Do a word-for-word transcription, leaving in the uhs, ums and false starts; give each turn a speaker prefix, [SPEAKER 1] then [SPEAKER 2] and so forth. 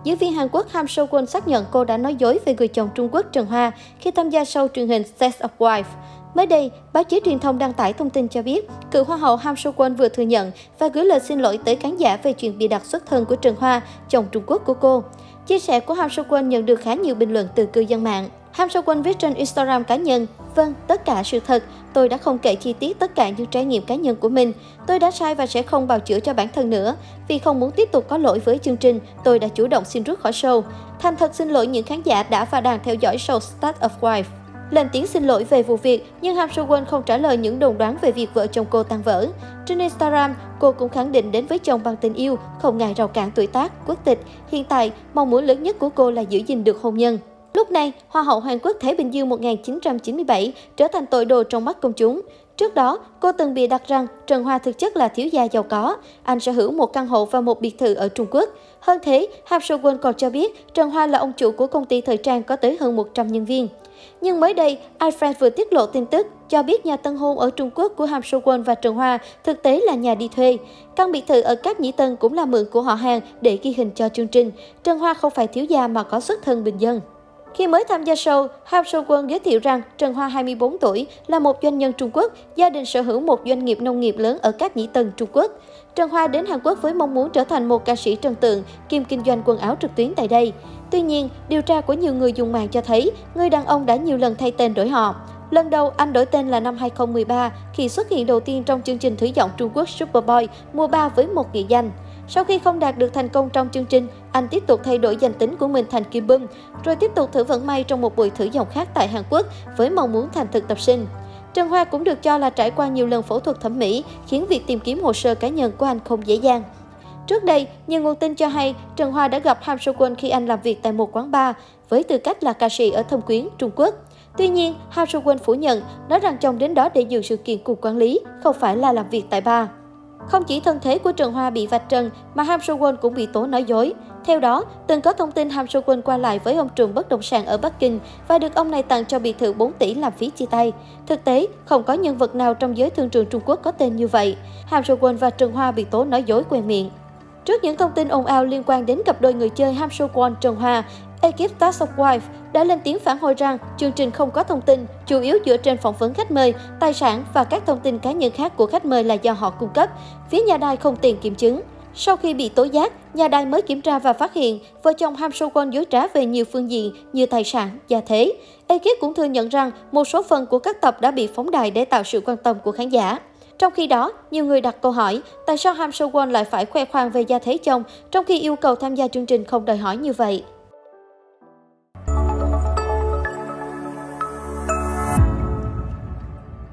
[SPEAKER 1] Diễn viên Hàn Quốc Ham So Won xác nhận cô đã nói dối về người chồng Trung Quốc Trần Hoa khi tham gia show truyền hình Sex of Wife. Mới đây, báo chí truyền thông đăng tải thông tin cho biết, cựu Hoa hậu Ham So Won vừa thừa nhận và gửi lời xin lỗi tới khán giả về chuyện bịa đặt xuất thân của Trần Hoa, chồng Trung Quốc của cô. Chia sẻ của Ham So Won nhận được khá nhiều bình luận từ cư dân mạng. Ham So Won viết trên Instagram cá nhân: "Vâng, tất cả sự thật. Tôi đã không kể chi tiết tất cả những trải nghiệm cá nhân của mình. Tôi đã sai và sẽ không bào chữa cho bản thân nữa. Vì không muốn tiếp tục có lỗi với chương trình, tôi đã chủ động xin rút khỏi show. Thành thật xin lỗi những khán giả đã và đang theo dõi show Sex of Wife." Lên tiếng xin lỗi về vụ việc, nhưng Ham So Won không trả lời những đồn đoán về việc vợ chồng cô tan vỡ. Trên Instagram, cô cũng khẳng định đến với chồng bằng tình yêu, không ngại rào cản tuổi tác, quốc tịch. Hiện tại, mong muốn lớn nhất của cô là giữ gìn được hôn nhân. Lúc này, Hoa hậu Hàn Quốc Thái Bình Dương một nghìn chín trăm chín mươi bảy trở thành tội đồ trong mắt công chúng. Trước đó, cô từng bịa đặt rằng Trần Hoa thực chất là thiếu gia giàu có. Anh sở hữu một căn hộ và một biệt thự ở Trung Quốc. Hơn thế, Ham So Won còn cho biết Trần Hoa là ông chủ của công ty thời trang có tới hơn một trăm nhân viên. Nhưng mới đây, iFriend vừa tiết lộ tin tức cho biết nhà tân hôn ở Trung Quốc của Ham So Won và Trần Hoa thực tế là nhà đi thuê. Căn biệt thự ở Cáp Nhĩ Tân cũng là mượn của họ hàng để ghi hình cho chương trình. Trần Hoa không phải thiếu gia mà có xuất thân bình dân. Khi mới tham gia show, Ham So Won giới thiệu rằng Trần Hoa hai mươi bốn tuổi, là một doanh nhân Trung Quốc, gia đình sở hữu một doanh nghiệp nông nghiệp lớn ở Cáp Nhĩ Tân, Trung Quốc. Trần Hoa đến Hàn Quốc với mong muốn trở thành một ca sĩ trần tượng, kiêm kinh doanh quần áo trực tuyến tại đây. Tuy nhiên, điều tra của nhiều người dùng mạng cho thấy, người đàn ông đã nhiều lần thay tên đổi họ. Lần đầu, anh đổi tên là năm hai không một ba, khi xuất hiện đầu tiên trong chương trình thử giọng Trung Quốc Superboy, mùa ba với một nghệ danh. Sau khi không đạt được thành công trong chương trình, anh tiếp tục thay đổi danh tính của mình thành Kim Bum, rồi tiếp tục thử vận may trong một buổi thử giọng khác tại Hàn Quốc với mong muốn thành thực tập sinh. Trần Hoa cũng được cho là trải qua nhiều lần phẫu thuật thẩm mỹ, khiến việc tìm kiếm hồ sơ cá nhân của anh không dễ dàng. Trước đây, nhiều nguồn tin cho hay Trần Hoa đã gặp Ham So Won khi anh làm việc tại một quán bar với tư cách là ca sĩ ở Thâm Quyến, Trung Quốc. Tuy nhiên, Ham So Won phủ nhận, nói rằng chồng đến đó để dự sự kiện cùng quản lý, không phải là làm việc tại bar. Không chỉ thân thế của Trần Hoa bị vạch trần, mà Ham So Won cũng bị tố nói dối. Theo đó, từng có thông tin Ham So Won qua lại với ông trùm bất động sản ở Bắc Kinh và được ông này tặng cho biệt thự bốn tỷ làm phí chia tay. Thực tế, không có nhân vật nào trong giới thương trường Trung Quốc có tên như vậy. Ham So Won và Trần Hoa bị tố nói dối quen miệng. Trước những thông tin ồn ào liên quan đến cặp đôi người chơi Ham So Won Trần Hoa, ekip Sex of Wife đã lên tiếng phản hồi rằng chương trình không có thông tin, chủ yếu dựa trên phỏng vấn khách mời, tài sản và các thông tin cá nhân khác của khách mời là do họ cung cấp. Phía nhà đài không tiền kiểm chứng. Sau khi bị tố giác, nhà đài mới kiểm tra và phát hiện vợ chồng Ham So Won dối trá về nhiều phương diện như tài sản, gia thế. Ekip cũng thừa nhận rằng một số phần của các tập đã bị phóng đài để tạo sự quan tâm của khán giả. Trong khi đó, nhiều người đặt câu hỏi tại sao Ham So Won lại phải khoe khoang về gia thế chồng trong khi yêu cầu tham gia chương trình không đòi hỏi như vậy.